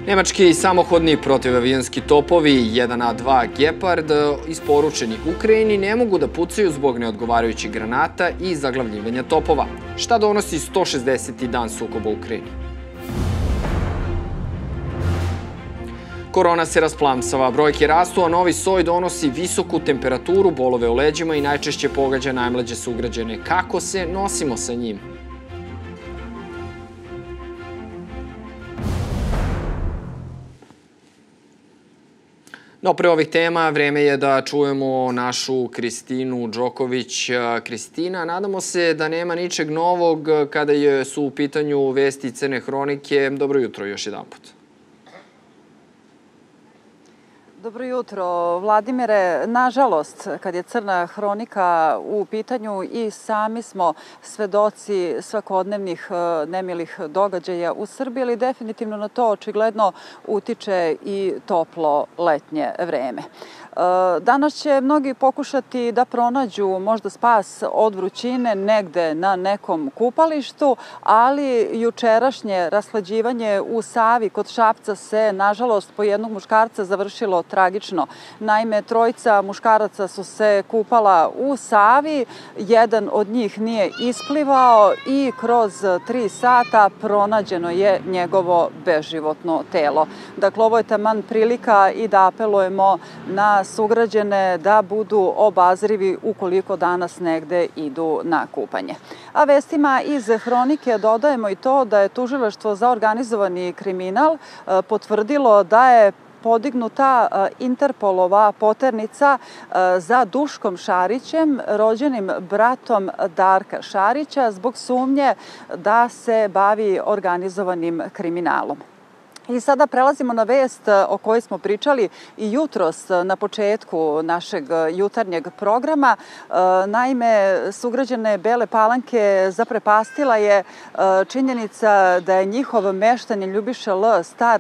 Nemački samohodni protivavionski topovi 1A2 Gepard isporučeni Ukrajini ne mogu da pucaju zbog neodgovarajućih granata i zaglavljivanja topova. Šta donosi 160. dan sukoba u Ukrajini? Korona se rasplamsava, brojke rastu, a novi soj donosi visoku temperaturu, bolove u leđima i najčešće pogađa najmlađe sugrađane. Kako se nosimo sa njim? No, pre ovih tema vreme je da čujemo našu Kristinu Đoković. Kristina, nadamo se da nema ničeg novog kada su u pitanju vesti Crne hronike. Dobro jutro još jedan put. Dobro jutro, Vladimire. Nažalost, kad je Crna hronika u pitanju i sami smo svedoci svakodnevnih nemilih događaja u Srbiji, ali definitivno na to očigledno utiče i toplo letnje vreme. Danas će mnogi pokušati da pronađu možda spas od vrućine negde na nekom kupalištu, ali jučerašnje raslađivanje u Savi kod Šapca se, nažalost, po jednog muškarca završilo tragično. Naime, trojica muškaraca su se kupala u Savi, jedan od njih nije isplivao i kroz 3 sata pronađeno je njegovo beživotno telo. Dakle, ovo je taman prilika i da apelujemo na sugrađane da budu obazrivi ukoliko danas negde idu na kupanje. A vestima iz hronike dodajemo i to da je Tužilaštvo za organizovani kriminal potvrdilo da je podignuta Interpolova poternica za Duškom Šarićem, rođenim bratom Darka Šarića, zbog sumnje da se bavi organizovanim kriminalom. I sada prelazimo na vest o kojoj smo pričali i jutros na početku našeg jutarnjeg programa. Naime, sugrađane Bele Palanke zaprepastila je činjenica da je njihov meštanin Ljubiša L, star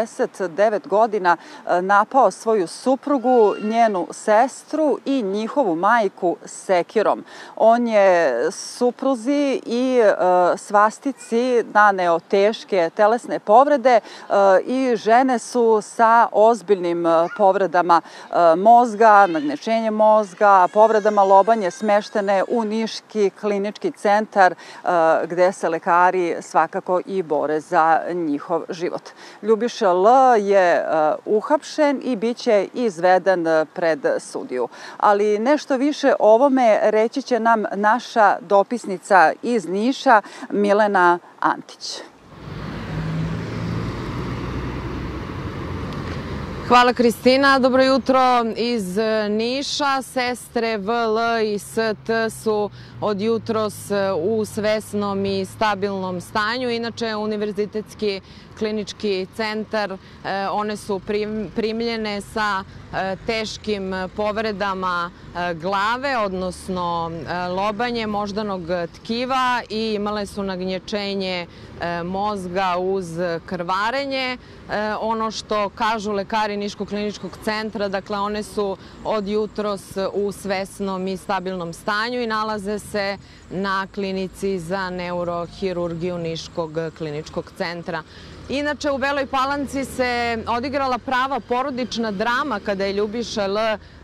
59 godina, napao svoju suprugu, njenu sestru i njihovu majku sekirom. On je supruzi i svastici naneo teške telesne povrede i žene su sa ozbiljnim povredama mozga, nagnečenjem mozga, povredama lobanje smeštene u Niški klinički centar gde se lekari svakako i bore za njihov život. Ljubiša L je uhapšen i bit će izveden pred sudiju. Ali nešto više o ovome reći će nam naša dopisnica iz Niša, Milena Antić. Hvala, Kristina. Dobro jutro iz Niša. Sestre VL i ST su od jutros u svesnom i stabilnom stanju. Inače, Univerzitetski klinički centar, one su primljene sa teškim povredama glave, odnosno lobanje moždanog tkiva i imale su nagnječenje mozga uz krvarenje. Ono što kažu lekari Niškog kliničkog centra, dakle one su od jutros u svesnom i stabilnom stanju i nalaze se na klinici za neurohirurgiju Niškog kliničkog centra. Inače, u Beloj Palanci se odigrala prava porodična drama kada je Ljubiša L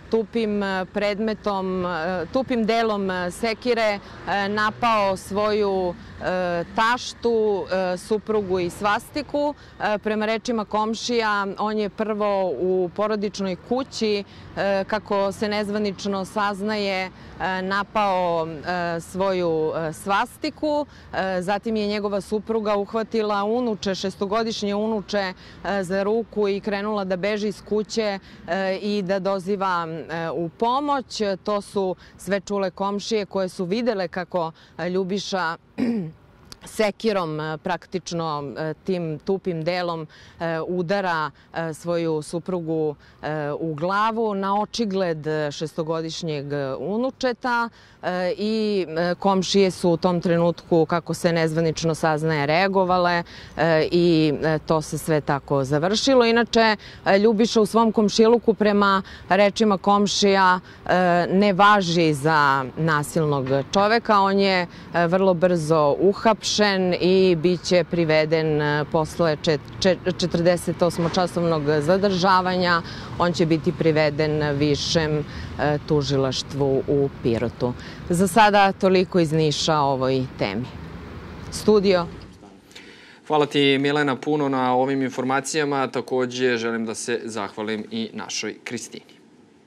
tupim delom sekire napao svoju taštu, suprugu i svastiku. Prema rečima komšija, on je prvo u porodičnoj kući, kako se nezvanično saznaje, napao svoju svastiku. Zatim je njegova supruga uhvatila unuče, 6-godišnje unuče, za ruku i krenula da beži iz kuće i da doziva u pomoć. To su sve čule komšije koje su videle kako Ljubiša sekirom, praktično tim tupim delom, udara svoju suprugu u glavu na očigled 6-godišnjeg unučeta i komšije su u tom trenutku, kako se nezvanično saznaje, reagovale i to se sve tako završilo. Inače, Ljubiša u svom komšiluku, prema rečima komšija, ne važi za nasilnog čoveka. On je vrlo brzo uhapšen uhapšen i bit će priveden posle 48-časovnog zadržavanja. On će biti priveden višem tužilaštvu u Pirotu. Za sada toliko iz Niša o ovoj temi. Studio. Hvala ti, Milena, puno na ovim informacijama. Takođe želim da se zahvalim i našoj Kristini.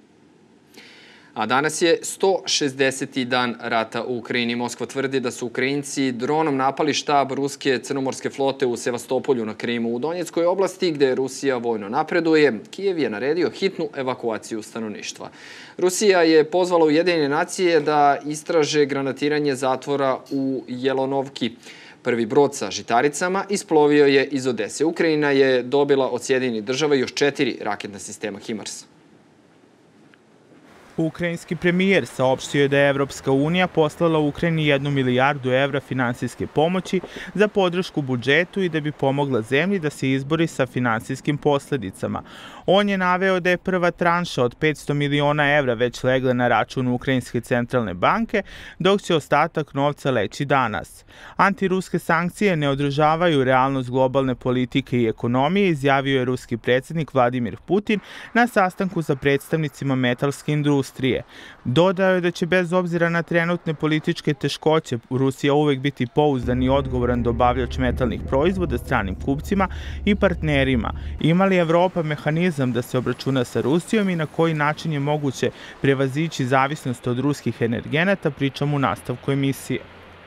A danas je 160. dan rata u Ukrajini. Moskva tvrdi da su Ukrajinci dronom napali štab ruske crnomorske flote u Sevastopolju na Krimu. U Donjeckoj oblasti, gde Rusija vojno napreduje, Kijev je naredio hitnu evakuaciju stanovništva. Rusija je pozvala Ujedinjene nacije da istraže granatiranje zatvora u Jelonovki. Prvi brod sa žitaricama isplovio je iz Odese. Ukrajina je dobila od Sjedinjenih država još 4 raketna sistema HIMARS. Ukrajinski premijer saopštio je da je Evropska unija poslala Ukrajini 1 milijardu evra finansijske pomoći za podršku budžetu i da bi pomogla zemlji da se izbori sa finansijskim posledicama. On je naveo da je prva tranša od 500 miliona evra već legla na račun Ukrajinske centralne banke, dok će ostatak novca leći danas. Antiruske sankcije ne održavaju realnost globalne politike i ekonomije, izjavio je ruski predsjednik Vladimir Putin na sastanku sa predstavnicima metalske industrije. Dodao je da će bez obzira na trenutne političke teškoće Rusija uvek biti pouzdan i odgovoran dobavljač metalnih proizvoda stranim kupcima i partnerima. Ima li Evropa mehanizam da se obračuna sa Rusijom i na koji način je moguće prevazići zavisnost od ruskih energenata, pričam u nastavku emisije.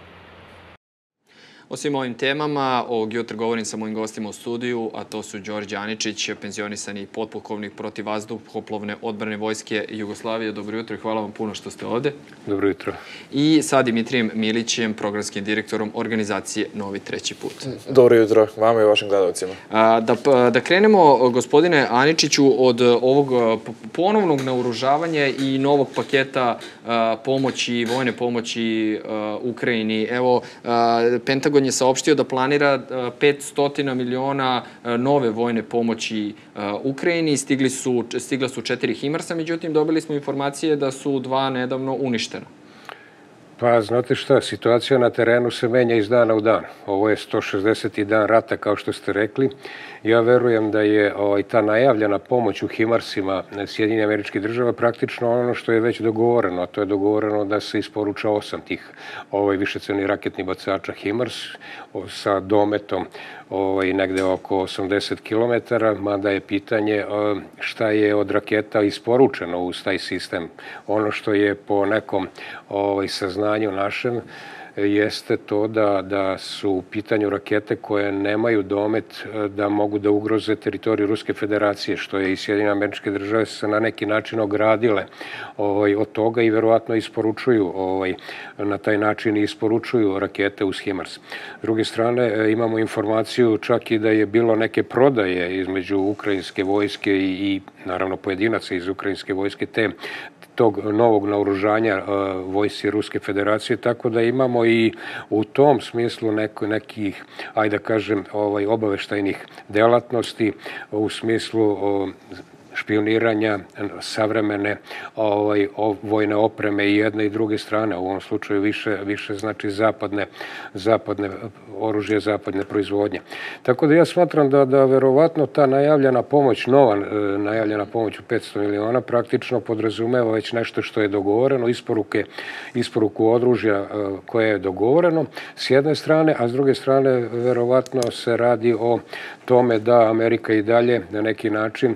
O svim ovim temama ovog jutra govorim sa mojim gostima u studiju, a to su Đorđe Aničić, penzionisani potpukovnik protivvazduhoplovne odbrane Vojske Jugoslavije. Dobro jutro i hvala vam puno što ste ovde. Dobro jutro. I sa Dimitrijem Milićem, programskim direktorom organizacije Novi treći put. Dobro jutro vama i vašim gledalcima. Da krenemo, gospodine Aničiću, od ovog ponovnog naoružavanja i novog paketa pomoći, vojne pomoći Ukrajini. Evo, Pentagon je saopštio da planira 500 miliona nove vojne pomoći Ukrajini. Stigla su 4 HIMARS-a, međutim dobili smo informacije da su 2 nedavno uništena. Pa, znate šta, situacija na terenu se menja iz dana u dan. Ovo je 160. dan rata, kao što ste rekli. Ja verujem da je ta najavljena pomoć u HIMARS-ima Sjedinjenih Američkih Država praktično ono što je već dogovoreno. A to je dogovoreno da se isporuča 8 tih višecevnih raketnih bacača HIMARS sa dometom negde oko 80 km, mada je pitanje šta je od raketa isporučeno uz taj sistem. Ono što je po nekom saznanju našem jeste to da su u pitanju rakete koje nemaju domet da mogu da ugroze teritoriju Ruske federacije, što je i Sjedinjene Američke Države se na neki način ogradile od toga i verovatno isporučuju, na taj način isporučuju rakete uz HIMARS. S druge strane, imamo informaciju čak i da je bilo neke prodaje između ukrajinske vojske i naravno pojedinaca iz ukrajinske vojske tog novog naoružanja vojsci Ruske federacije, tako da imamo i u tom smislu nekih, ajde da kažem, obaveštajnih delatnosti u smislu špioniranja savremene vojne opreme i jedne i druge strane. U ovom slučaju više znači zapadne oružje, zapadne proizvodnje. Tako da ja smatram da verovatno ta najavljena pomoć, nova najavljena pomoć u 500 miliona praktično podrazumeva već nešto što je dogovoreno, isporuku oružja koje je dogovoreno s jedne strane, a s druge strane verovatno se radi o tome da Amerika i dalje na neki način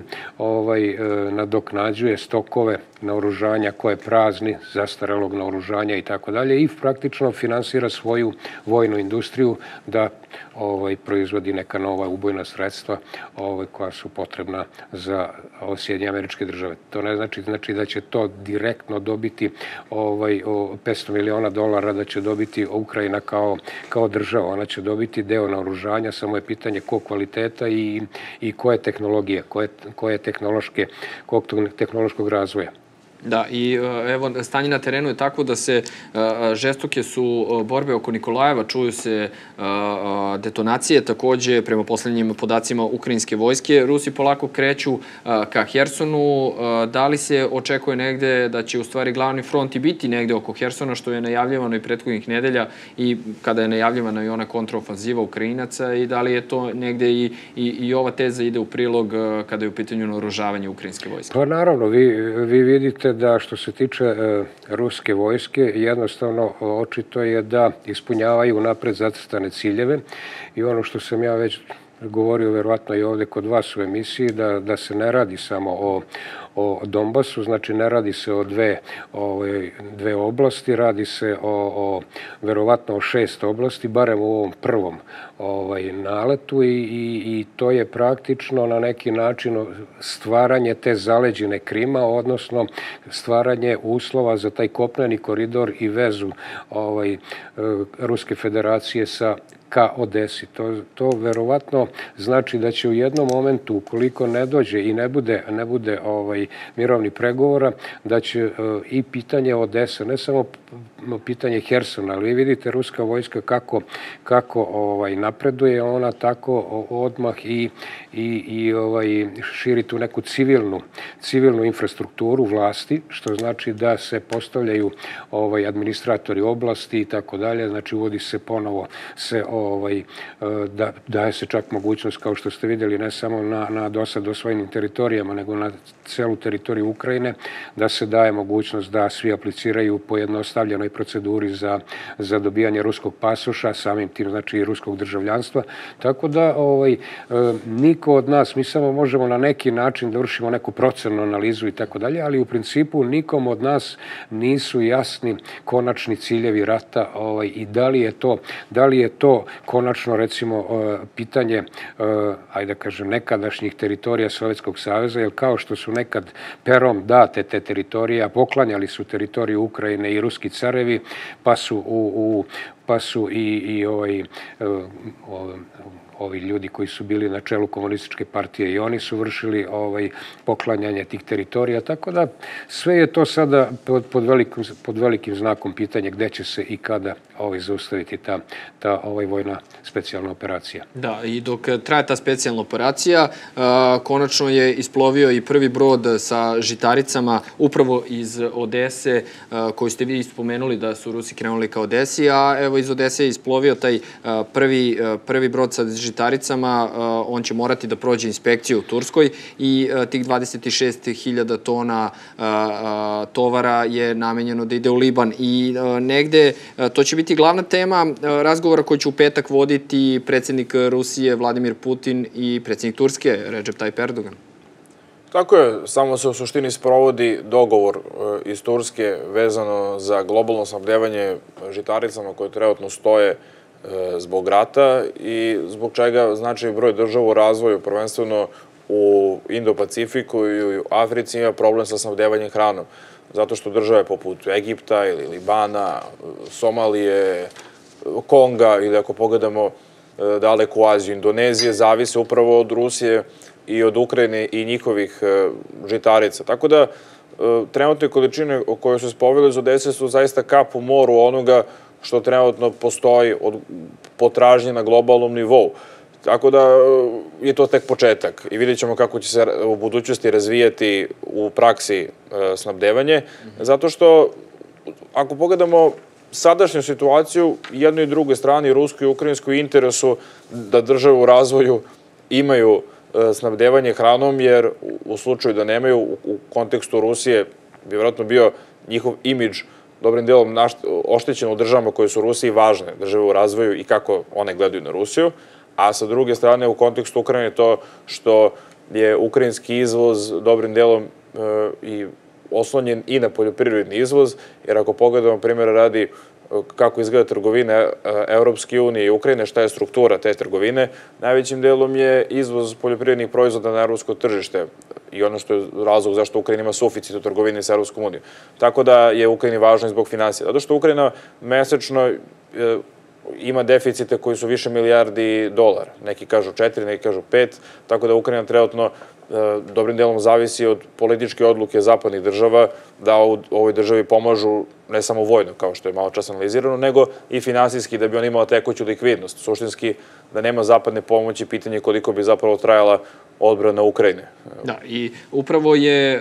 nadoknađuje stokove naoružanja koje prazni, zastarelog naoružanja i tako dalje i praktično finansira svoju vojnu industriju da proizvodi neka nova ubojna sredstva koja su potrebna za Sjedinjene Američke Države. To ne znači da će to direktno dobiti 500 miliona dolara, da će dobiti Ukrajina kao država. Ona će dobiti deo naoružanja, samo je pitanje kog kvaliteta i koje tehnologije, kojeg tehnološkog razvoja. Da, i evo, stanje na terenu je takvo da se žestoke su borbe oko Nikolajeva, čuju se detonacije, takođe prema poslednjim podacima ukrajinske vojske. Rusi polako kreću ka Hersonu. Da li se očekuje negde da će u stvari glavni front i biti negde oko Hersona, što je najavljivano i prethodnih nedelja i kada je najavljivana i ona kontraofanziva Ukrajinaca, i da li je to negde i ova teza ide u prilog kada je u pitanju naoružavanje ukrajinske vojske? Pa naravno, vi vidite da što se tiče ruske vojske, jednostavno očito je da ispunjavaju napred zacrtane ciljeve i ono što sam ja već govorio verovatno i ovde kod vas u emisiji, da se ne radi samo o Donbasu, znači ne radi se o dve oblasti, radi se verovatno o 6 oblasti, barem u ovom prvom naletu i to je praktično na neki način stvaranje te zaleđine Krima, odnosno stvaranje uslova za taj kopneni koridor i vezu Ruske federacije ka Odesi. To verovatno znači da će u jednom momentu, ukoliko ne dođe i ne bude mirovni pregovora, da će i pitanje Odese, ne samo pitanje Hersona, ali vi vidite ruska vojska kako napreduje, ona tako odmah i širi tu neku civilnu infrastrukturu vlasti, što znači da se postavljaju administratori oblasti i tako dalje, znači uvodi se ponovo daje se čak mogućnost, kao što ste vidjeli, ne samo na dosad osvojenim teritorijama, nego na celu teritoriju Ukrajine, da se daje mogućnost da svi apliciraju po jednostavljenoj proceduri za dobijanje ruskog pasoša, samim tim znači i ruskog državljanstva. Tako da niko od nas, mi samo možemo na neki način da vršimo neku procenu analizu i tako dalje, ali u principu nikom od nas nisu jasni konačni ciljevi rata i da li je to konačno, recimo, pitanje, ajde da kažem, nekadašnjih teritorija Sovjetskog saveza, jer kao što su nekad perom date te teritorije, a poklanjali su teritoriju Ukrajine i ruski carevi, pa su i ovi ljudi koji su bili na čelu komunističke partije i oni su vršili poklanjanje tih teritorija, tako da sve je to sada pod velikim znakom pitanja gde će se i kada zaustaviti ta vojna specijalna operacija. Da, i dok traje ta specijalna operacija, konačno je isplovio i prvi brod sa žitaricama upravo iz Odese, koju ste vi spomenuli da su Rusi krenuli ka Odesi, a evo iz Odese je isplovio taj prvi brod sa žitaricama, on će morati da prođe inspekciju u Turskoj i tih 26.000 tona tovara je namenjeno da ide u Liban i negde to će biti glavna tema razgovora koji će u petak voditi predsjednik Rusije Vladimir Putin i predsjednik Turske Recep Tayyip Erdogan. Tako je, samo se u suštini sprovodi dogovor iz Turske vezano za globalno snabdevanje žitaricama koje trenutno stoje zbog rata i zbog čega značaj broj država u razvoju, prvenstveno u Indo-Pacifiku i u Africi, ima problem sa snabdevanjem hranom. Zato što države poput Egipta ili Libana, Somalije, Konga ili ako pogledamo daleku Aziju, Indonezije, zavise upravo od Rusije i od Ukrajine i njihovih žitarica. Tako da trenutne količine koje su spovele iz Odese su zaista kap u moru onoga što trenutno postoji od potražnje na globalnom nivou. Tako da je to tek početak i vidjet ćemo kako će se u budućnosti razvijati u praksi snabdevanje, zato što ako pogledamo sadašnju situaciju, jednoj i drugoj strani, ruskoj i ukrajinskoj, interesu da države u razvoju imaju snabdevanje hranom, jer u slučaju da nemaju, u kontekstu Rusije bi vjerojatno bio njihov imidž dobrim delom oštećen u državama koje su Rusiji važne, države u razvoju i kako one gledaju na Rusiju, a sa druge strane u kontekstu Ukrajine to što je ukrajinski izvoz dobrim delom i oslonjen i na poljoprivredni izvoz, jer ako pogledamo primjera radi kako izgleda trgovina Evropske unije i Ukrajine, šta je struktura te trgovine, najvećim delom je izvoz poljoprivrednih proizvoda na evropsko tržište i ono što je razlog zašto Ukrajina ima suficit u trgovini sa Evropskom unijom. Tako da je Ukrajini važno i zbog finansija. Zato što Ukrajina mesečno ima deficite koji su više milijardi dolara. Neki kažu 4, neki kažu 5, tako da Ukrajina trenutno dobrim delom zavisi od političke odluke zapadnih država da ovoj državi pomažu ne samo vojno, kao što je malo čas analizirano, nego i finansijski da bi on imala tekuću likvidnost. Suštinski, da nema zapadne pomoći, pitanje koliko bi zapravo trajala odbrana Ukrajine. Da, i upravo je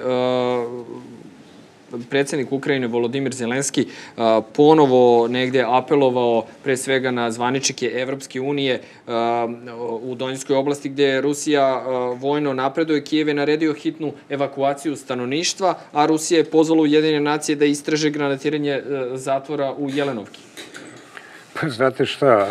predsjednik Ukrajine Volodimir Zelenski ponovo negde apelovao pre svega na zvaničnike Evropske unije u Donjskoj oblasti gde Rusija vojno napreduje. Kijev je naredio hitnu evakuaciju stanovništva, a Rusija je pozvala Ujedinjene nacije da istraže granatiranje zatvora u Jelenovki. Pa znate šta,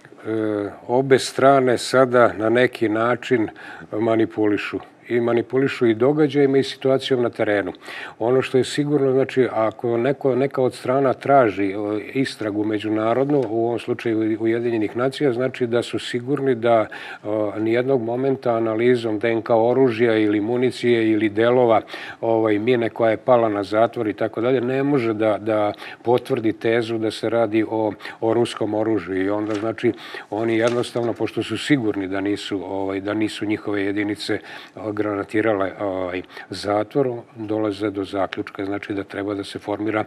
obe strane sada na neki način manipulišu. I manipulišu i događajima i situacijom na terenu. Ono što je sigurno, znači, ako neka od strana traži istragu međunarodnu, u ovom slučaju Ujedinjenih nacija, znači da su sigurni da nijednog momenta analizom DNK oružja ili municije ili delova mine koja je pala na zatvor i tako dalje, ne može da potvrdi tezu da se radi o ruskom oružju. I onda, znači, oni jednostavno, pošto su sigurni da nisu njihove jedinice granatirale zatvor, dolaze do zaključka, znači da treba da se formira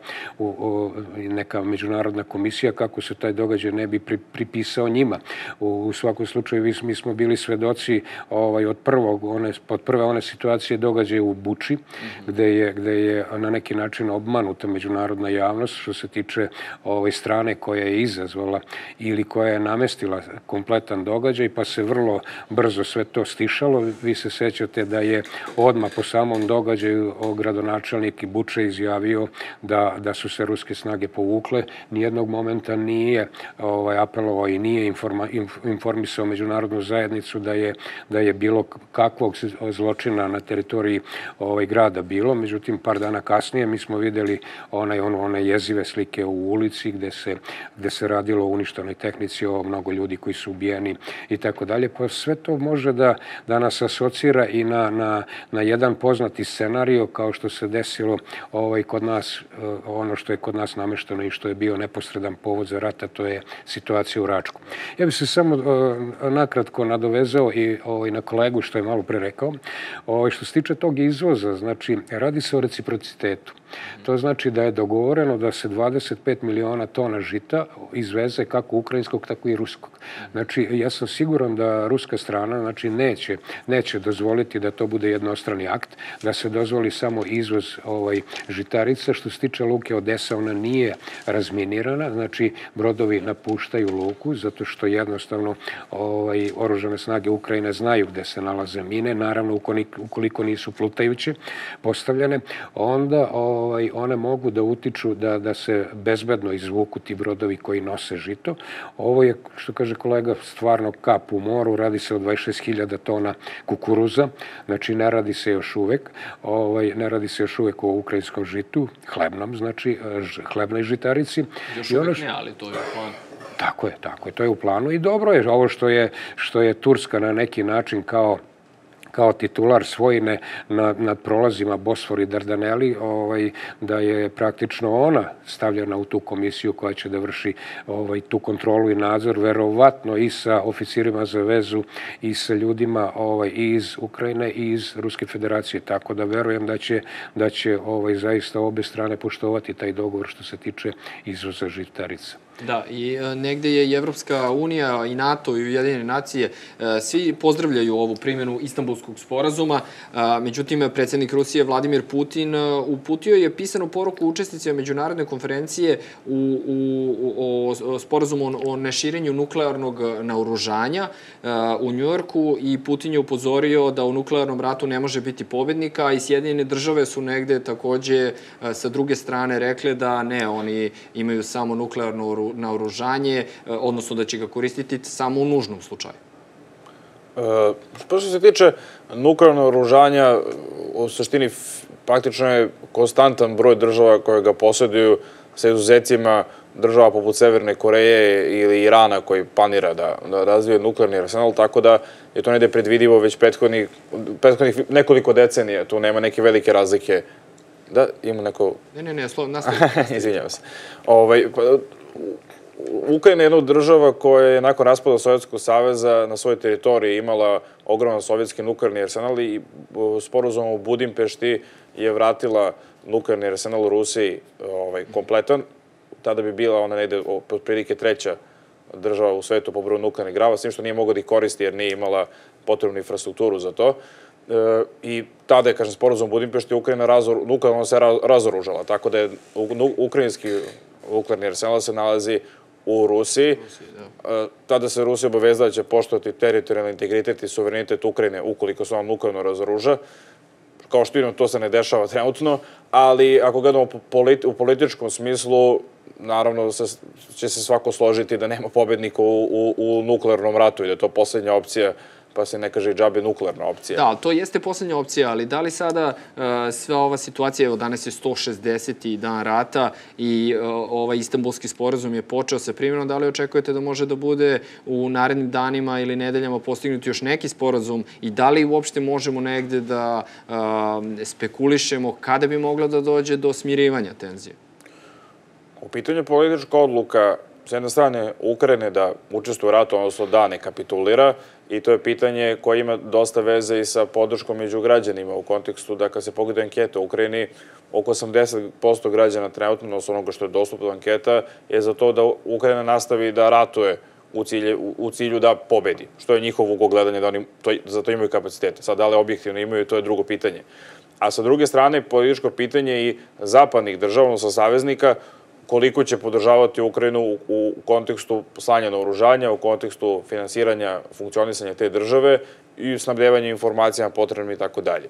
neka međunarodna komisija kako se taj događaj ne bi pripisao njima. U svakom slučaju mi smo bili svedoci od prve one situacije događaja u Buči, gde je na neki način obmanuta međunarodna javnost što se tiče strane koja je izazvala ili koja je namestila kompletan događaj, pa se vrlo brzo sve to stišalo. Vi se sećate da je odmah po samom događaju gradonačelnik Buče izjavio da su se ruske snage povukle. Nijednog momenta nije apelovao i nije informisao međunarodnu zajednicu da je bilo kakvog zločina na teritoriji grada bilo. Međutim, par dana kasnije mi smo videli one jezive slike u ulici gde se radilo o uništenoj tehnici, o mnogo ljudi koji su ubijeni i tako dalje. Pa sve to može da nas asocira i na jedan poznati scenario kao što se desilo kod nas, ono što je kod nas namešteno i što je bio neposredan povod za rata, to je situacija u Račku. Ja bih se samo nakratko nadovezao i na kolegu što je malo pre rekao. Što se tiče tog izvoza, znači radi se o reciprocitetu. To znači da je dogovoreno da se 25 miliona tona žita izveze kako ukrajinskog, tako i ruskog. Znači, ja sam siguran da ruska strana znači, neće dozvoliti da to bude jednostrani akt, da se dozvoli samo izvoz žitarica. Što se tiče luke Odesa, ona nije razminirana, znači brodovi napuštaju luku zato što jednostavno oružane snage Ukrajine znaju gde se nalaze mine, naravno ukoliko nisu plutajuće postavljene, onda one mogu da utiču da se bezbedno izvuku ti brodovi koji nose žito. Ovo je, što kaže kolega, stvarno kap u moru, radi se o 26.000 tona kukuruza, znači ne radi se još uvek o ukrajinskom žitu, hlebnom, znači hlebnoj žitarici. Još uvek ne, ali to je u planu. Tako je, to je u planu i dobro je ovo što je Turska na neki način kao titular svojine nad prolazima Bosfor i Dardaneli, da je praktično ona stavljena u tu komisiju koja će da vrši tu kontrolu i nadzor, verovatno i sa oficirima za vezu i sa ljudima i iz Ukrajine i iz Ruske federacije. Tako da verujem da će zaista obe strane poštovati taj dogovor što se tiče izvoza žitarica. Da, i negde je i Evropska unija i NATO i Ujedinjene nacije, svi pozdravljaju ovu primjenu Istanbulskog sporazuma. Međutim, predsjednik Rusije Vladimir Putin uputio je pisanu poruku učesnicima međunarodne konferencije o sporazumu o neširenju nuklearnog naoružanja u Njujorku i Putin je upozorio da u nuklearnom ratu ne može biti pobednika i Sjedinjene države su negde takođe sa druge strane rekle da ne, oni imaju samo nuklearno naoružanje, odnosno da će ga koristiti samo u nužnom slučaju. Što se tiče nuklearnog naoružanja, u suštini praktično je konstantan broj država koje ga posjeduju sa izuzecima država poput Severne Koreje ili Irana koji planira da razvije nuklearni arsenal, tako da je to negde predvidivo već prethodnih nekoliko decenija. Tu nema neke velike razlike. Da, ima neko... Ne, nastavite. Izvinjavam se. Ukrajina je jedna od država koja je nakon raspada Sovjetskog saveza na svojoj teritoriji imala ogroman sovjetski nuklearni arsenal i sporazumom u Budimpešti je vratila nuklearni arsenal u Rusiji kompletan. Tada bi bila ona negde otprilike treća država u svetu po broju nuklearnih grava, s tim što nije mogla da ih koristi jer nije imala potrebnu infrastrukturu za to. I tada je, kažem, sporazum u Budimpešti Ukrajina nuklearno se razoružala, tako da je ukrajinski nuklearni arsenal se nalazi u Rusiji. Tada se Rusija obavezala da će poštovati teritorijalni integritet i suverenitet Ukrajine ukoliko se on nuklearno razoruža. Kao što vidimo, to se ne dešava trenutno, ali ako gledamo u političkom smislu, naravno će se svako složiti da nema pobednika u nuklearnom ratu i da je to poslednja opcija, pa se ne kaže i džabe nuklearna opcija. Da, to jeste poslednja opcija, ali da li sada sva ova situacija, evo danas je 160. dan rata i ovaj Istanbulski sporazum je počeo sa primjenom, da li očekujete da može da bude u narednim danima ili nedeljama postignuti još neki sporazum i da li uopšte možemo negde da spekulišemo kada bi mogla da dođe do smirivanja tenzije? U pitanju politička odluka, s jedne strane, Ukrajine da učestvuje u ratu, odnosno da ne kapitulira, i to je pitanje koje ima dosta veze i sa podrškom među građanima u kontekstu da kad se pogleda anketa u Ukrajini, oko 80% građana trenutno, odnosno onoga što je dostupno anketa, je za to da Ukrajina nastavi da ratuje u cilju da pobedi, što je njihovo ugogledanje, da oni za to imaju kapacitete. Sad, da li objektivno imaju, to je drugo pitanje. A sa druge strane, političko pitanje i zapadnih država, odnosno saveznika, koliko će podržavati Ukrajinu u kontekstu slanja naoružanja, u kontekstu finansiranja, funkcionisanja te države i snabdevanja informacijama potrebnim i tako dalje.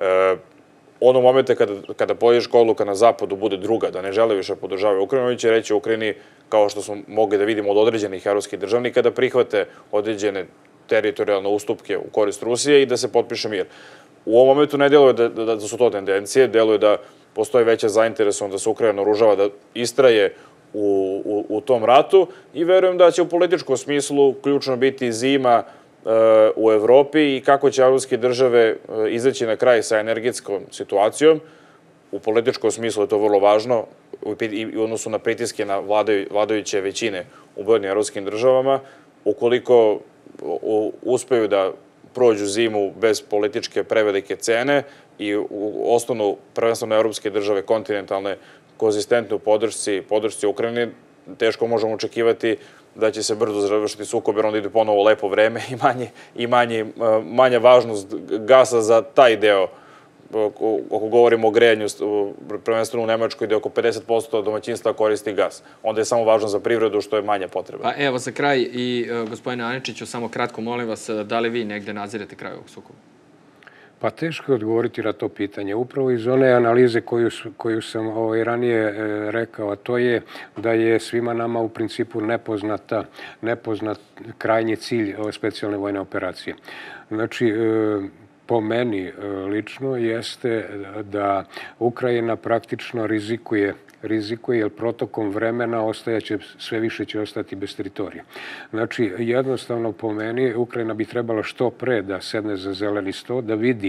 Onog momenta kada politička odluka na zapadu bude druga, da ne žele više podržavaju Ukrajinu, oni će reći Ukrajini, kao što smo mogli da vidimo od određenih evropskih državnika, da prihvate određene teritorijalne ustupke u korist Rusije i da se potpiše mir. U ovom momentu ne deluje da su to tendencije, deluje da postoji veća zainteresovanost da se Ukrajina naoružava, da istraje u tom ratu i verujem da će u političkom smislu ključno biti zima u Evropi i kako će evropske države izaći na kraj sa energetskom situacijom. U političkom smislu je to vrlo važno i u odnosu na pritiske na vladajuće većine u brojnim evropskim državama. Ukoliko uspeju da prođu zimu bez političke prevelike cene i u osnovnu, prvenstveno evropske države, kontinentalne, konzistentne u podršci Ukrajini, teško možemo očekivati da će se brzo završiti sukob, jer onda ide ponovo lepo vreme i manja važnost gasa za taj deo. Ako govorimo o grejanju, prvenstveno u Nemačkoj, gde oko 50% domaćinstva koristi gas. Onda je samo važno za privredu, što je manja potreba. Pa evo, za kraj i gospodine Aničiću, samo kratko molim vas, da li vi negde nadzirate kraj ovog sukoba? Pa teško je odgovoriti na to pitanje. Upravo iz one analize koju sam ranije rekao, a to je da je svima nama u principu nepoznat krajnji cilj ove specijalne vojne operacije. Znači, po meni lično jeste da Ukrajina praktično rizikuje, jer protokom vremena sve više će ostati bez teritorije. Znači, jednostavno po meni Ukrajina bi trebala što pre da sedne za zeleni sto,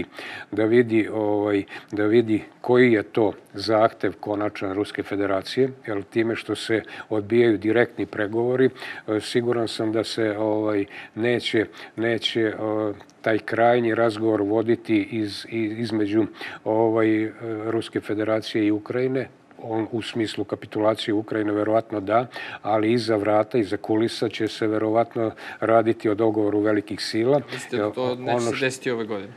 da vidi koji je to zahtev konačan Ruske federacije, jer time što se odbijaju direktni pregovori, siguran sam da se neće taj krajnji razgovor voditi između Ruske federacije i Ukrajine. U smislu kapitulacije Ukrajine verovatno da, ali iza vrata, iza kulisa će se verovatno raditi o dogovoru velikih sila. Mislite da to neće se desiti ove godine?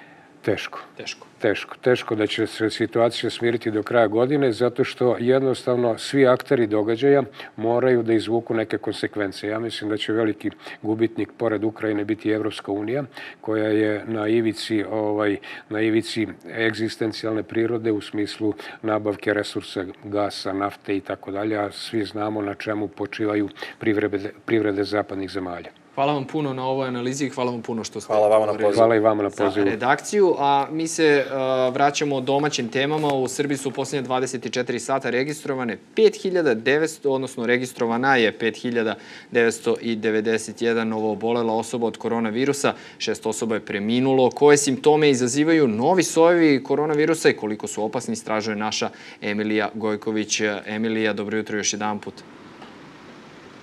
Teško da će se situacija smiriti do kraja godine, zato što jednostavno svi akteri događaja moraju da izvuku neke konsekvence. Ja mislim da će veliki gubitnik pored Ukrajine biti Evropska unija, koja je na ivici egzistencijalne prirode u smislu nabavke resursa gasa, nafte i tako dalje, a svi znamo na čemu počivaju privrede zapadnih zemalja. Hvala vam puno na ovoj analizi i hvala vam puno što ste Hvala i vama na pozivu. Za redakciju, a mi se vraćamo domaćim temama. U Srbiji su u posljednje 24 sata registrovane 5900, odnosno registrovana je 5991 novoobolela osoba od koronavirusa, 6 osoba je preminulo. Koje simptome izazivaju novi sojevi koronavirusa i koliko su opasni, istražuje naša Emilija Gojković. Emilija, dobro jutro još jedan put.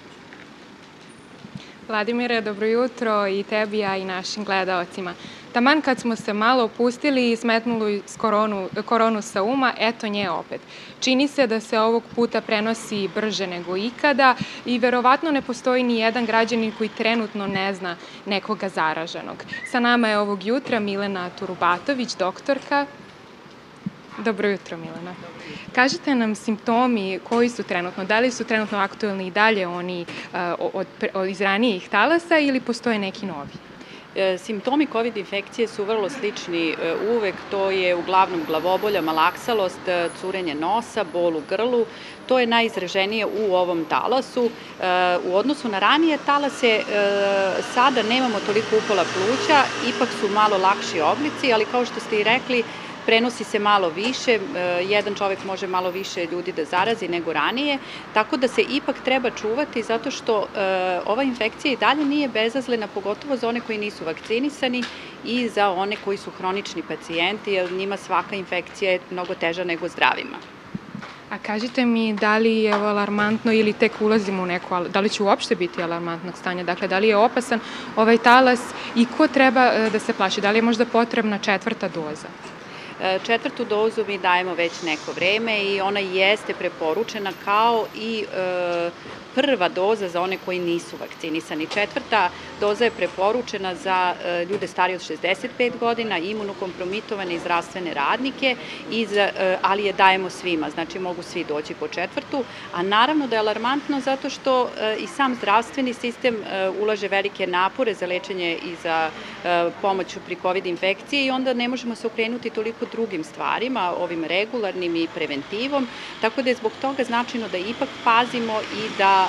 Vladimire, dobro jutro i tebi, a i našim gledaocima. Taman kad smo se malo opustili i smetnuli koronu sa uma, eto nje opet. Čini se da se ovog puta prenosi brže nego ikada i verovatno ne postoji ni jedan građanin koji trenutno ne zna nekoga zaraženog. Sa nama je ovog jutra Milena Turubatović, doktorka. Dobro jutro, Milena. Kažite nam simptomi koji su trenutno, da li su trenutno aktuelni i dalje oni iz ranijih talasa ili postoje neki novi? Simptomi COVID infekcije su vrlo slični uvek, to je uglavnom glavobolja, malaksalost, curenje nosa, bol u grlu. To je najizraženije u ovom talasu. U odnosu na ranije talase sada nemamo toliko upala pluća, ipak su malo lakši oblici, ali kao što ste i rekli, prenosi se malo više, jedan čovek može malo više ljudi da zarazi nego ranije, tako da se ipak treba čuvati zato što ova infekcija i dalje nije bezazlena, pogotovo za one koji nisu vakcinisani i za one koji su hronični pacijenti, jer njima svaka infekcija je mnogo teža nego zdravima. A kažite mi, da li je alarmantno ili tek ulazimo u neko, da li će uopšte biti alarmantnog stanja? Dakle, da li je opasan ovaj talas i ko treba da se plaši? Da li je možda potrebna 4. doza? 4. dozu mi dajemo već neko vreme i ona jeste preporučena kao i prva doza za one koji nisu vakcinisani. 4. doza je preporučena za ljude starije od 65 godina, imunokompromitovane i zdravstvene radnike, ali je dajemo svima, znači mogu svi doći po 4. A naravno da je alarmantno zato što i sam zdravstveni sistem ulaže velike napore za lečenje i za pomoć pri COVID infekcije i onda ne možemo se okrenuti toliko drugim stvarima, ovim regularnim i preventivom, tako da je zbog toga značajno da ipak pazimo i da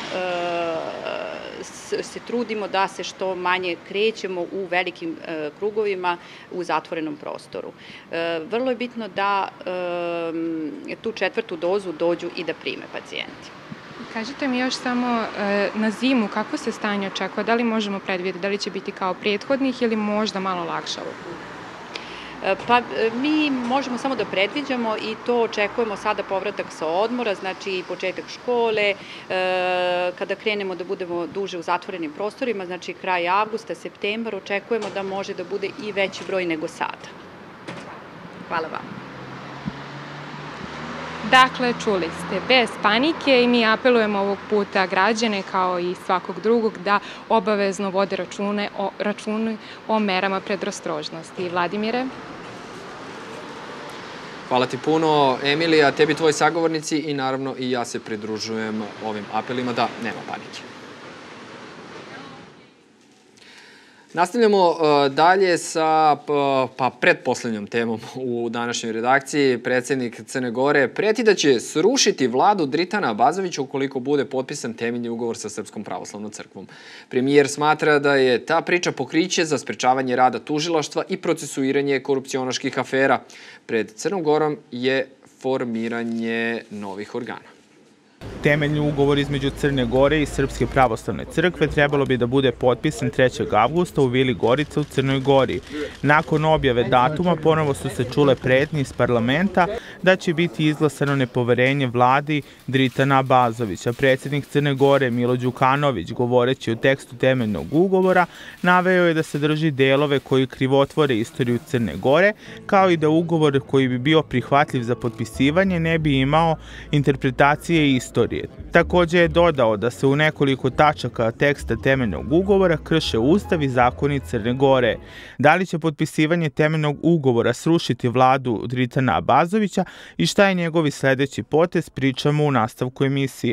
se trudimo da se što manje krećemo u velikim krugovima u zatvorenom prostoru. Vrlo je bitno da tu 4. dozu dođu i da prime pacijenti. Kažite mi još samo na zimu kako se stanje očekuje, da li možemo predvidjeti, da li će biti kao prethodnih ili možda malo lakše ovog puta? Pa mi možemo samo da predviđamo i to očekujemo sada povratak sa odmora, znači početak škole, kada krenemo da budemo duže u zatvorenim prostorima, znači kraj avgusta, septembar, očekujemo da može da bude i veći broj nego sada. Hvala vam. Dakle, čuli ste, bez panike i mi apelujemo ovog puta građane kao i svakog drugog da obavezno vode račune o merama predostrožnosti. Vladimire? Hvala ti puno, Emilija, tebi tvoji sagovornici i naravno i ja se pridružujem ovim apelima da nema panike. Nastavljamo dalje sa pretposlednjom temom u današnjoj redakciji. Predsjednik Crne Gore preti da će srušiti vladu Dritana Abazovića ukoliko bude potpisan temeljni ugovor sa Srpskom pravoslavnom crkvom. Premijer smatra da je ta priča pokriće za sprečavanje rada tužilaštva i procesuiranje korupcionaških afera. Pred Crnom Gorom je formiranje novih organa. Temeljni ugovor između Crne Gore i Srpske pravoslavne crkve trebalo bi da bude potpisan 3. avgusta u Vili Gorica u Crnoj Gori. Nakon objave datuma ponovo su se čule pretnje iz parlamenta da će biti izglasano nepoverenje vladi Dritana Abazovića. Predsjednik Crne Gore Milo Đukanović, govoreći o tekstu temeljnog ugovora, naveo je da sadrži delove koji krivotvore istoriju Crne Gore, kao i da ugovor koji bi bio prihvatljiv za potpisivanje ne bi imao interpretacije istorije. Također je dodao da se u nekoliko tačaka teksta temeljnog ugovora krše Ustav i zakoni Crne Gore. Da li će potpisivanje temeljnog ugovora srušiti vladu Dritana Abazovića i šta je njegovi sledeći potez, pričamo u nastavku emisije.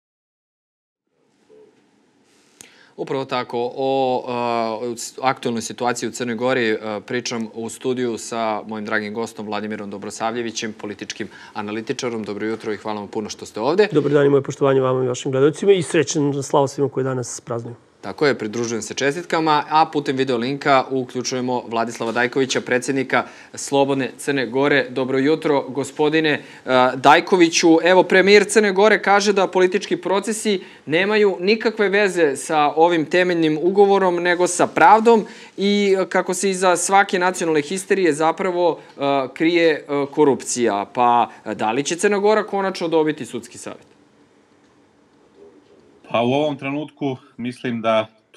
Upravo tako, o aktualnoj situaciji u Crnoj Gori pričam u studiju sa mojim dragim gostom Vladimirom Dobrosavljevićem, političkim analitičarom. Dobro jutro i hvala vam puno što ste ovde. Dobar dan i moje poštovanje vama i vašim gledalcima i srećan slava svima koji danas praznuju. Tako je, pridružujem se čestitkama, a putem video linka uključujemo Vladislava Dajkovića, predsjednika Slobodne Crne Gore. Dobro jutro, gospodine Dajkoviću. Evo, premijer Crne Gore kaže da politički procesi nemaju nikakve veze sa ovim temeljnim ugovorom, nego sa pravdom i kako se iza svake nacionalne histerije zapravo krije korupcija. Pa da li će Crna Gora konačno dobiti sudski savjet? Pa u ovom trenutku mislim da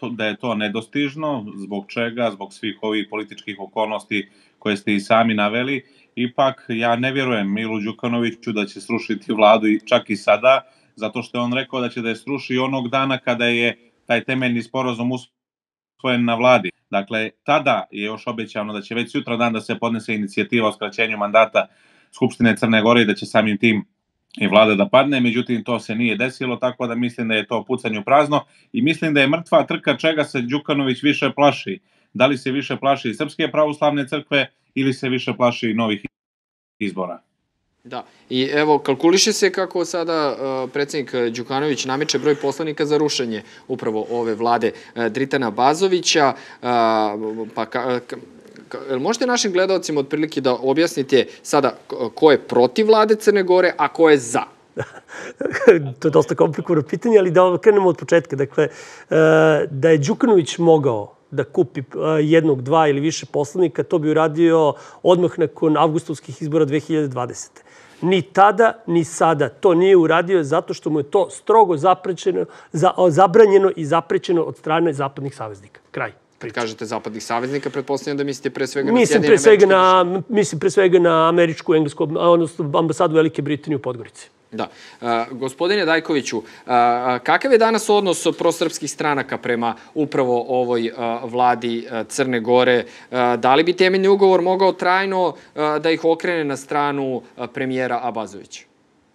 da je to nedostižno. Zbog čega? Zbog svih ovih političkih okolnosti koje ste i sami naveli. Ipak, ja ne vjerujem Milu Đukanoviću da će srušiti vladu čak i sada, zato što je on rekao da će da je sruši onog dana kada je taj temeljni sporazum usvojen na vladi. Dakle, tada je još obećano da će već sutra dan da se podnese inicijativa o skraćenju mandata Skupštine Crne Gore i da će samim tim i vlada da padne, međutim to se nije desilo, tako da mislim da je to pucanje u prazno i mislim da je mrtva trka čega se Đukanović više plaši. Da li se više plaši Srpske pravoslavne crkve ili se više plaši novih izbora? Da, i evo, kalkuliše se kako sada predsjednik Đukanović namiče broj poslanika za rušenje upravo ove vlade Dritana Bazovića, pa možete našim gledalcima otprilike da objasnite sada ko je protiv vlade Crne Gore, a ko je za? To je dosta komplikovano pitanje, ali da krenemo od početka. Dakle, da je Đukanović mogao da kupi jednog, dva ili više poslanika, to bi uradio odmah nakon avgustovskih izbora 2020. Ni tada, ni sada to nije uradio zato što mu je to strogo zabranjeno i zaprećeno od strane zapadnih saveznika. Kraj. Kad kažete zapadnih saveznika, pretpostavljam da mislite pre svega na Mislim pre svega na američku, englesku, odnosno ambasadu Velike Britanije u Podgorici. Da. Gospodine Dajkoviću, kakav je danas odnos prosrpskih stranaka prema upravo ovoj vladi Crne Gore? Da li bi temeljni ugovor mogao trajno da ih okrene na stranu premijera Abazovića?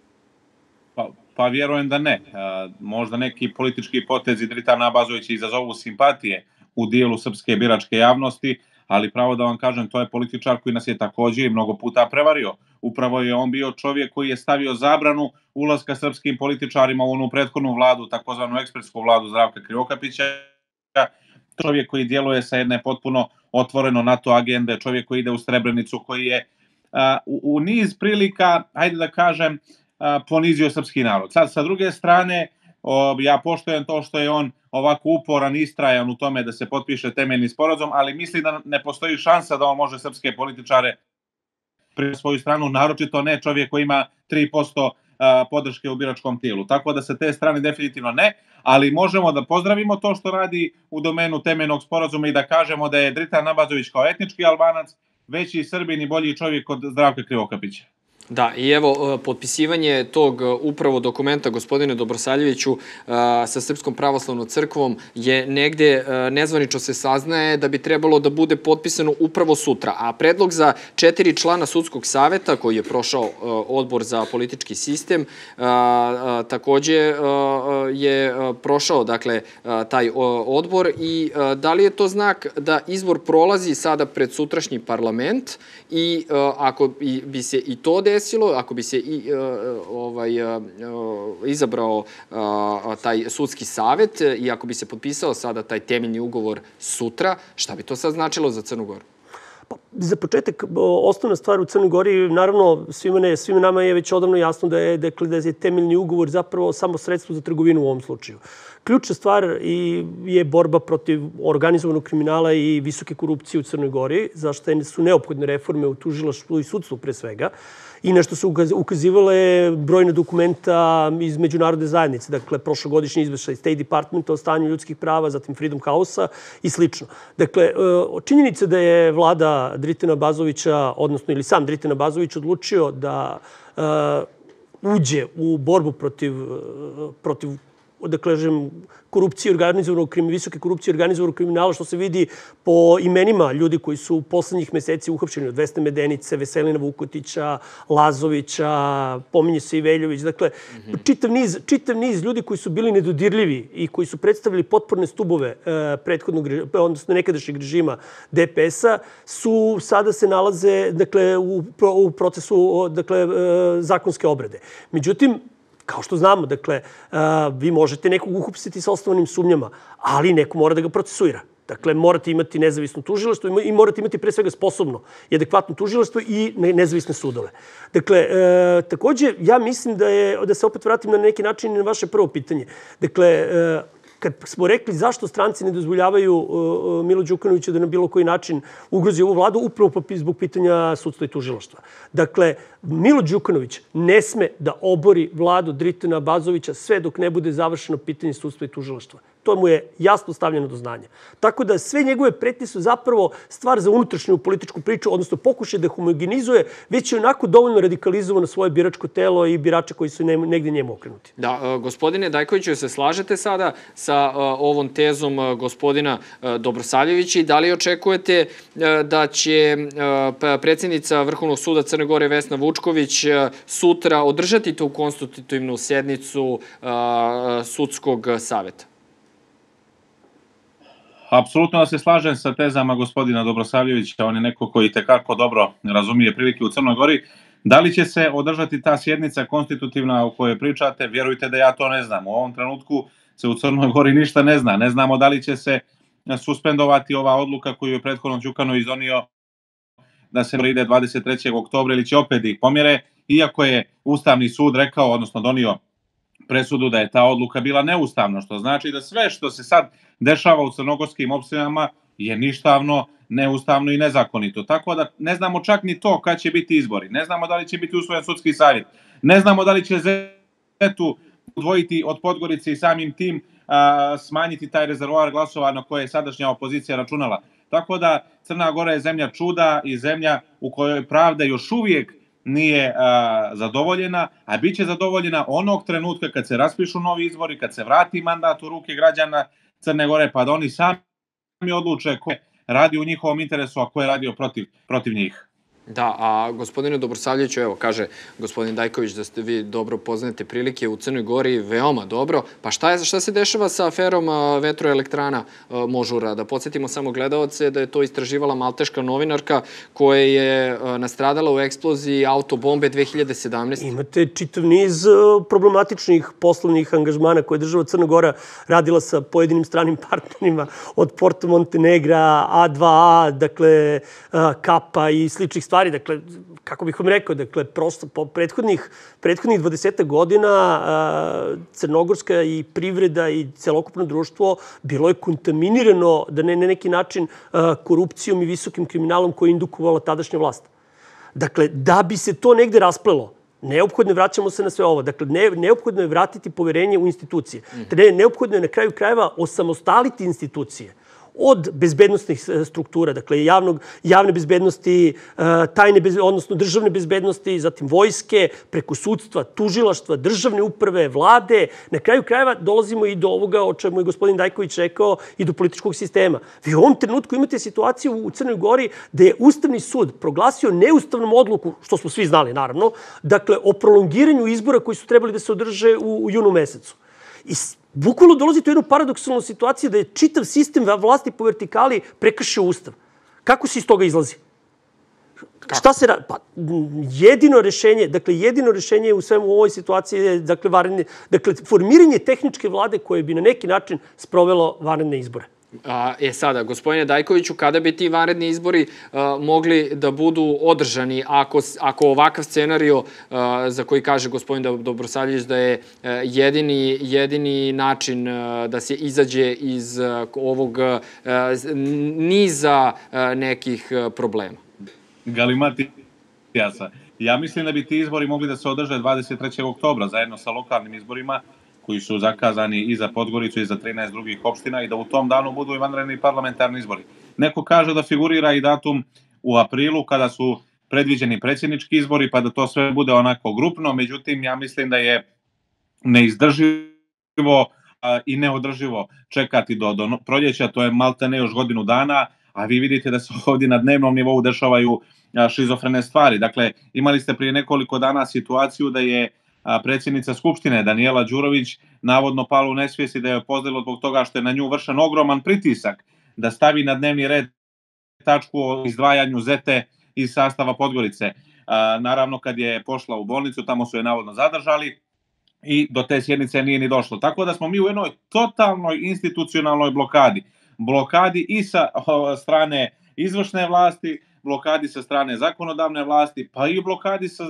Pa vjerujem da ne. Možda neki politički potezi Dritana Abazovića izazovu simpatije u dijelu srpske biračke javnosti, ali pravo da vam kažem, to je političar koji nas je također i mnogo puta prevario. Upravo je on bio čovjek koji je stavio zabranu ulaska srpskim političarima u onu prethodnu vladu, takozvanu ekspresku vladu Zdravka Krivokapića. Čovjek koji djeluje sa jedne potpuno otvoreno NATO agende, čovjek koji ide u Srebrenicu, koji je u niz prilika, hajde da kažem, ponizio srpski narod. Sad, sa druge strane, ja poštujem to što je on ovako uporan, istrajan u tome da se potpiše temeljni sporazum, ali mislim da ne postoji šansa da on može srpske političare pri svoju stranu, naročito ne čovjek koji ima 3% podrške u biračkom tijelu. Tako da sa te strane definitivno ne, ali možemo da pozdravimo to što radi u domenu temeljnog sporazuma i da kažemo da je Dritan Abazović kao etnički Albanac veći Srbin i bolji čovjek od Zdravka Krivokapića. Da, i evo, potpisivanje tog upravo dokumenta, gospodine Dobrosaljeviću, sa Srpskom pravoslavnom crkvom je negde, nezvanično se saznaje, da bi trebalo da bude potpisano upravo sutra. A predlog za 4 člana sudskog saveta, koji je prošao odbor za politički sistem, također je prošao, dakle, taj odbor i da li je to znak da izbor prolazi sada pred sutrašnji parlament i ako bi se i to desilo, ako bi se izabrao taj sudski savet i ako bi se potpisao sada taj temeljni ugovor sutra, šta bi to sad značilo za Crnu Goru? Za početak, osnovna stvar u Crnoj Gori, naravno, svima nama je već odavno jasno da je temeljni ugovor zapravo samo sredstvo za trgovinu u ovom slučaju. Ključna stvar je borba protiv organizovanog kriminala i visoke korupcije u Crnoj Gori, zašto su neophodne reforme u tužilaštvu i sudstvu pre svega, i na što su ukazivale brojne dokumenta iz međunarodne zajednice, dakle, prošlogodišnji izveštaj State Departmenta o stanju ljudskih prava, zatim Freedom House-a i slično. Dakle, činjenica da je vlada Dritana Bazovića, odnosno ili sam Dritan Abazović odlučio da uđe u borbu protiv da kažem, korupcije organizovanog kriminala, visoke korupcije organizovanog kriminala, što se vidi po imenima ljudi koji su u poslednjih meseci uhapšeni, od Vesne Medenice, Veselina Vukotića, Lazovića, pominje se i Veljović. Dakle, čitav niz ljudi koji su bili nedodirljivi i koji su predstavili potporne stubove prethodnog, odnosno nekadašnjeg režima DPS-a, sada se nalaze u procesu zakonske obrade. Međutim, kao što znamo, dakle, vi možete nekog uhapsiti sa osnovanim sumnjama, ali neko mora da ga procesuira. Dakle, morate imati nezavisno tužilaštvo i morate imati pre svega sposobno i adekvatno tužilaštvo i nezavisne sudove. Dakle, također, ja mislim da se opet vratim na neki način na vaše prvo pitanje. Dakle, kad smo rekli zašto stranci ne dozvoljavaju Milu Đukanoviću da na bilo koji način ugrozi ovu vladu, upravo zbog pitanja sudstva i tužilaštva. Dakle, Milo Đukanović ne sme da obori vladu Dritana Abazovića sve dok ne bude završeno pitanje sudstva i tužilaštva. To mu je jasno stavljeno do znanja. Tako da sve njegove pretnje su zapravo stvar za unutrašnju političku priču, odnosno pokušaj da homogenizuje, već je onako dovoljno radikalizovano svoje biračko telo i birače koji su negde njemu okrenuti. Da, gospodine Dajkoviću, se slažete sada sa ovom tezom gospodina Dobrosavljevića i da li očekujete da će predsjednica Vrhovnog suda Crne Gore Vesna Vučković sutra održati tu konstitutivnu sjednicu sudskog saveta? Apsolutno da se slažem sa tezama gospodina Dobrosavljevića, on je neko koji tekako dobro razumije prilike u Crnoj Gori. Da li će se održati ta sjednica konstitutivna o kojoj pričate, vjerujte da ja to ne znam. U ovom trenutku se u Crnoj Gori ništa ne zna. Ne znamo da li će se suspendovati ova odluka koju je prethodno Đukanović donio da se ide 23. oktobra ili će opet ih pomjere, iako je Ustavni sud rekao, odnosno donio presudu da je ta odluka bila neustavna, što znači da sve što se sad dešava u crnogorskim opštinama je ništavno, neustavno i nezakonito. Tako da ne znamo čak ni to kad će biti izbori. Ne znamo da li će biti usvojen sudski savjet. Ne znamo da li će Zetu udvojiti od Podgorice i samim tim smanjiti taj rezervoar glasova na koje je sadašnja opozicija računala. Tako da Crna Gora je zemlja čuda i zemlja u kojoj pravda još uvijek nije zadovoljena, a bit će zadovoljena onog trenutka kad se raspišu novi izbori, kad se vrati mandat u ruke građana Crne Gore, pa da oni sami odluče ko je radio u njihovom interesu, a ko je radio protiv njih. Da, a gospodine Dobrosavljeviću, evo, kaže gospodin Dajković da ste vi dobro poznate prilike u Crnoj Gori, veoma dobro. Pa šta se dešava sa aferom vetroelektrana Možura? Da podsjetimo samo gledaoce da je to istraživala malteška novinarka koja je nastradala u eksploziji autobombe 2017. Imate čitav niz problematičnih poslovnih angažmana koje je država Crna Gora radila sa pojedinim stranim partnerima od Porto Montenegra, A2A, dakle Kapa i sličnih stvari. Dakle, kako bih vam rekao, dakle, prosto po prethodnih 20 godina crnogorska i privreda i celokupno društvo bilo je kontaminirano, da ne na neki način, korupcijom i visokim kriminalom koji je indukovala tadašnja vlast. Dakle, da bi se to negde rasplelo, neophodno je, vraćamo se na sve ovo, dakle, neophodno je vratiti poverenje u institucije. Neophodno je na kraju krajeva osamostaliti institucije od bezbednostnih struktura, dakle javne bezbednosti, odnosno državne bezbednosti, zatim vojske, preko sudstva, tužilaštva, državne uprave, vlade. Na kraju krajeva dolazimo i do ovoga o čemu je gospodin Dajković rekao i do političkog sistema. Vi u ovom trenutku imate situaciju u Crnoj Gori da je Ustavni sud proglasio neustavnom odluku, što smo svi znali naravno, dakle o prolongiranju izbora koji su trebali da se održe u junu mesecu. I bukvalno dolazi to jednu paradoksalnu situaciju da je čitav sistem vlasti po vertikali prekršio Ustav. Kako se iz toga izlazi? Šta se radi? Pa, jedino rešenje u svemu ovoj situaciji je, dakle, formiranje tehničke vlade koje bi na neki način sprovelo vanredne izbore. Sada, gospodine Dajkoviću, kada bi ti vanredni izbori mogli da budu održani ako ovakav scenario za koji kaže gospodin Dobrosavljević da je jedini način da se izađe iz ovog niza nekih problema? Galimatijasa. Ja mislim da bi ti izbori mogli da se održe 23. oktobra zajedno sa lokalnim izborima koji su zakazani i za Podgoricu i za 13 drugih opština i da u tom danu budu i vanredni parlamentarni izbori. Neko kaže da figurira i datum u aprilu kada su predviđeni predsjednički izbori pa da to sve bude onako grupno, međutim ja mislim da je neizdrživo i neodrživo čekati do proljeća, to je maltene još godinu dana, a vi vidite da se ovdje na dnevnom nivou dešavaju šizofrene stvari. Dakle, imali ste prije nekoliko dana situaciju da je predsjednica Skupštine Danijela Đurović navodno pala u nesvijest i da je pozlilo zbog toga što je na nju vršen ogroman pritisak da stavi na dnevni red tačku o izdvajanju Zete iz sastava Podgorice. Naravno, kad je pošla u bolnicu, tamo su je navodno zadržali i do te sjednice nije ni došlo. Tako da smo mi u jednoj totalnoj institucionalnoj blokadi. Blokadi i sa strane izvršne vlasti, blokadi sa strane zakonodavne vlasti, pa i blokadi sa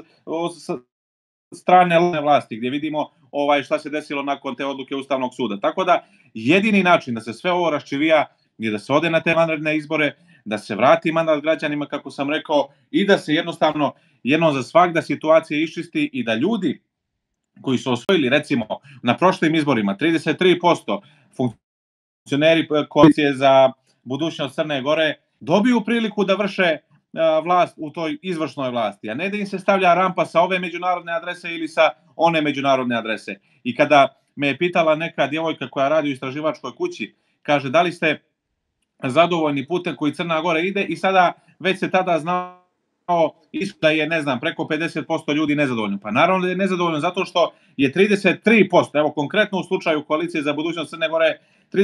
strane vlasti, gdje vidimo šta se desilo nakon te odluke Ustavnog suda. Tako da jedini način da se sve ovo raščivija je da se ode na te vanredne izbore, da se vrati mandat građanima, kako sam rekao, i da se jednostavno jednom za svagda situacija iščisti i da ljudi koji su osvojili, recimo, na prošlim izborima 33% funkcioneri koalicije za budućnost Crne Gore dobiju priliku da vrše vlast u toj izvršnoj vlasti, a ne da im se stavlja rampa sa ove međunarodne adrese ili sa one međunarodne adrese. I kada me je pitala neka djevojka koja radi u istraživačkoj kući, kaže da li ste zadovoljni putem koji Crna Gora ide, i sada već se tada znao da je, ne znam, preko 50% ljudi nezadovoljno. Pa naravno da je nezadovoljno zato što je 33%, evo konkretno u slučaju koalicije za budućnost Crne Gore,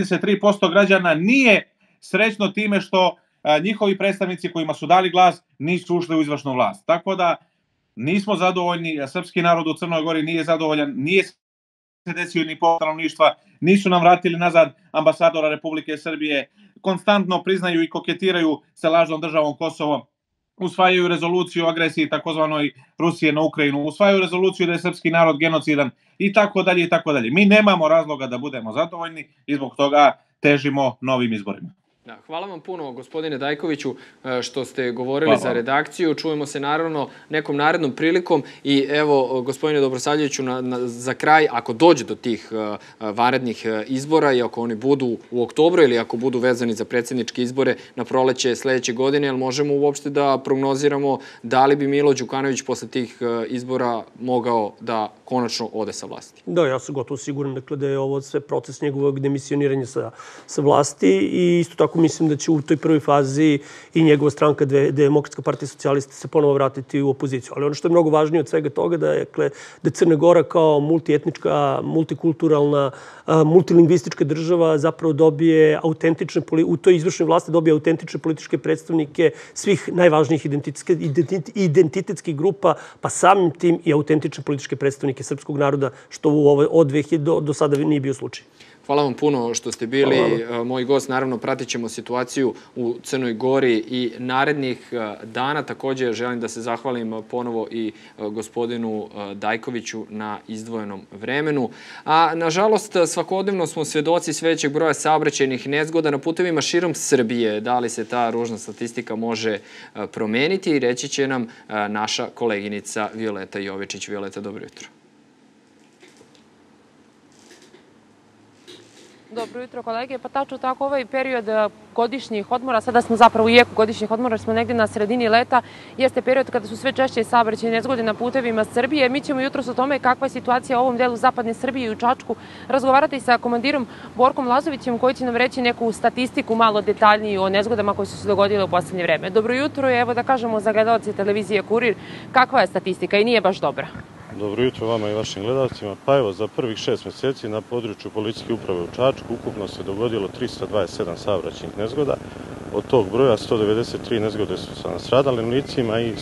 33% građana nije srećno time što njihovi predstavnici kojima su dali glas nisu ušli u izvršnu vlast. Tako da nismo zadovoljni, srpski narod u Crnoj Gori nije zadovoljan, nije se desio ni po stanovništva, nisu nam vratili nazad ambasadora Republike Srbije, konstantno priznaju i koketiraju sa lažnom državom Kosovo, usvajaju rezoluciju o agresiji takozvanoj Rusije na Ukrajinu, usvajaju rezoluciju da je srpski narod genocidan i tako dalje i tako dalje. Mi nemamo razloga da budemo zadovoljni i zbog toga težimo novim izborima. Hvala vam puno, gospodine Dajkoviću, što ste govorili za redakciju. Čujemo se naravno nekom narednom prilikom i evo, gospodine Dobrosavljeviću, za kraj, ako dođe do tih vanrednih izbora i ako oni budu u oktobru ili ako budu vezani za predsjedničke izbore na proleće sledeće godine, jel možemo uopšte da prognoziramo da li bi Milo Đukanović posle tih izbora mogao da konačno ode sa vlasti? Da, ja sam gotovo siguran da je ovo sve proces njegovog demisioniranja sa vlasti i isto tako mislim da će u toj prvoj fazi i njegova stranka, Demokratska partija socijalista, se ponovo vratiti u opoziciju. Ali ono što je mnogo važnije od svega toga da je Crna Gora kao multietnička, multikulturalna, multilingvistička država zapravo dobije autentične, u toj izvršnoj vlasti dobije autentične političke predstavnike svih najvažnijih identitetskih grupa, pa samim tim i autentične političke predstavnike srpskog naroda, što od 2000 do sada nije bio slučaj. Hvala vam puno što ste bili moj gost. Naravno, pratit ćemo situaciju u Crnoj Gori i narednih dana. Također želim da se zahvalim ponovo i gospodinu Dajkoviću na izdvojenom vremenu. A nažalost, svakodnevno smo svedoci sve većeg broja saobraćajnih nezgoda na putevima širom Srbije. Da li se ta ružna statistika može promeniti? Reći će nam naša koleginica Violeta Jovičić. Violeta, dobro jutro. Dobro jutro, kolege. Pa tačno tako, ovaj period godišnjih odmora, sada smo zapravo u jeku godišnjih odmora, smo negdje na sredini leta, jeste period kada su sve češće saobraćajne nezgode na putevima Srbije. Mi ćemo jutros o tome kakva je situacija u ovom delu zapadne Srbije i u Čačku razgovarati sa komandirom Borkom Lazovićem, koji će nam reći neku statistiku malo detaljniju o nezgodama koje su se dogodile u poslednje vreme. Dobro jutro i evo da kažemo za gledalce televizije Kurir, kakva je statistika i nije baš dobra. Dobro jutro vama i vašim gledalcima. Pa evo, za prvih 6 mjeseci na području policijske uprave u Čačku ukupno se dogodilo 327 saobraćajnih nezgoda. Od tog broja 193 nezgode su sa nastradalim licima i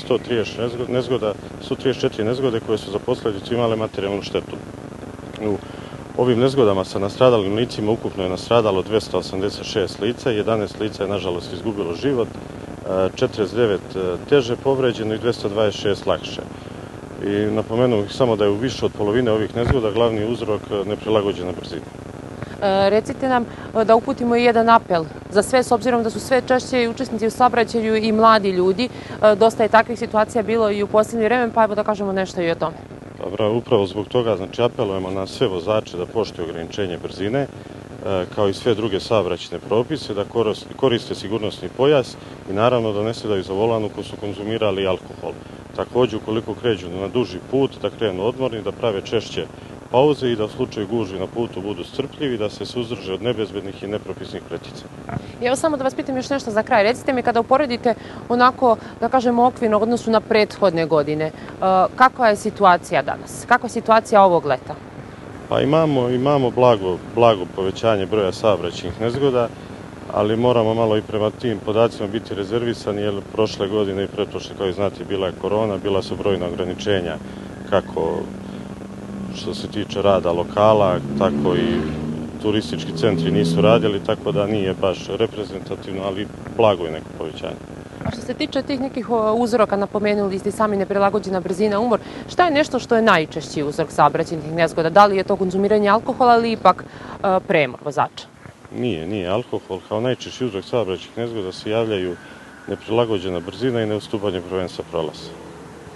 134 nezgode koje su za posljedicu imale materijalnu štetu. U ovim nezgodama sa nastradalim licima ukupno je nastradalo 286 lica, 11 lica je nažalost izgubilo život, 49 teže povređeno i 226 lakše. I napomenuo bih samo da je u više od polovine ovih nezgoda glavni uzrok neprilagođena brzina. Recite nam da uputimo i jedan apel za sve, s obzirom da su sve češće učesnici u saobraćaju i mladi ljudi. Dosta je takvih situacija bilo i u posljednje vreme, pa evo da kažemo nešto i o tome. Dobro, upravo zbog toga apelujemo na sve vozače da poštuju ograničenje brzine, kao i sve druge saobraćajne propise, da koriste sigurnosni pojas i naravno da ne sedaju za volan ukoliko su konzumirali alkohol. Također, ukoliko kreću na duži put, da krenu odmorni, da prave češće pauze i da u slučaju gužvi na putu budu strpljivi, da se suzdrže od nebezbednih i nepropisnih pretica. I evo samo da vas pitam još nešto za kraj. Recite mi, kada uporedite onako, da kažemo, okvirno odnosu na prethodne godine, kakva je situacija danas? Kakva je situacija ovog leta? Pa imamo blago povećanje broja saobraćajnih nezgoda, ali moramo malo i prema tim podacima biti rezervisani, jer prošle godine i pretprošle, kao i znate, bila je korona, bila su brojna ograničenja, kako što se tiče rada lokala, tako i turistički centri nisu radili, tako da nije baš reprezentativno, ali blago je neko povećanje. A što se tiče tih nekih uzroka, napomenuli ste sami neprilagođena brzina, umor, šta je nešto što je najčešći uzrok saobraćajnih nezgoda? Da li je to konzumiranje alkohola ili ipak premor vozača? Nije alkohol. Kao najčešći uzrok saobraćajnih nezgoda se javljaju neprilagođena brzina i neustupanje prvenstva prolaza.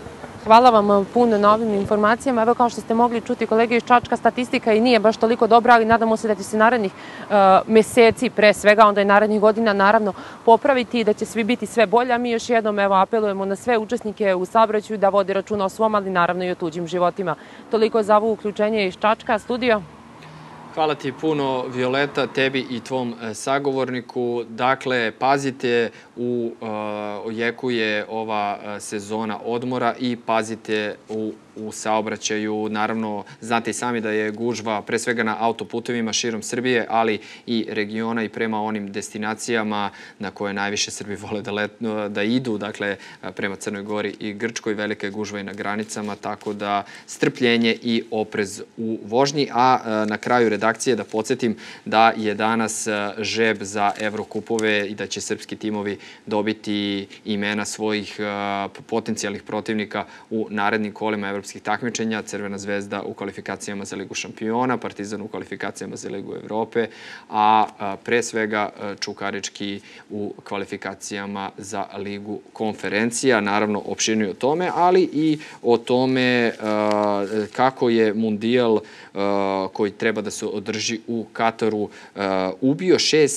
Hvala vam puno na ovim informacijama. Evo, kao što ste mogli čuti, kolege iz Čačka, statistika i nije baš toliko dobra, ali nadamo se da će se narednih meseci, pre svega, onda i narednih godina, naravno, popraviti i da će svi biti sve bolje. A mi još jednom apelujemo na sve učesnike u saobraćaju da vode računa o svom, ali naravno i o tuđim životima. Toliko za ovo uključenje iz Čačka. Studio. Hvala ti puno, Violeta, tebi i tvom sagovorniku. Dakle, pazite, u jeku je ova sezona odmora i pazite u saobraćaju. Naravno, znate i sami da je gužva pre svega na autoputevima širom Srbije, ali i regiona i prema onim destinacijama na koje najviše Srbi vole da idu, dakle, prema Crnoj Gori i Grčkoj, velika je gužva i na granicama, tako da strpljenje i oprez u vožnji. A na kraju redakcije da podsjetim da je danas žreb za Evrokupove i da će srpski timovi dobiti imena svojih potencijalnih protivnika u narednim kolima evropskih takmičenja. Crvena zvezda u kvalifikacijama za Ligu šampiona, Partizan u kvalifikacijama za Ligu Evrope, a pre svega Čukarički u kvalifikacijama za Ligu konferencija. Naravno, opširnije o tome, ali i o tome kako je mundijal koji treba da se održi u Kataru ubio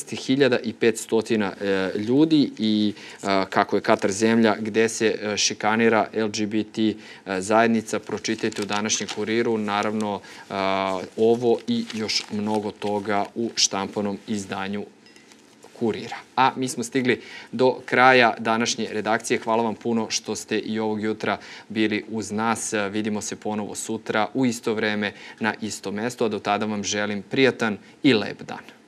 6500 ljudi i kako je Katar zemlja gde se šikanira LGBT zajednica. Pročitajte u današnjem Kuriru, naravno ovo i još mnogo toga u štampanom izdanju Kurira. A mi smo stigli do kraja današnje redakcije. Hvala vam puno što ste i ovog jutra bili uz nas. Vidimo se ponovo sutra u isto vreme na isto mesto, a do tada vam želim prijatan i lep dan.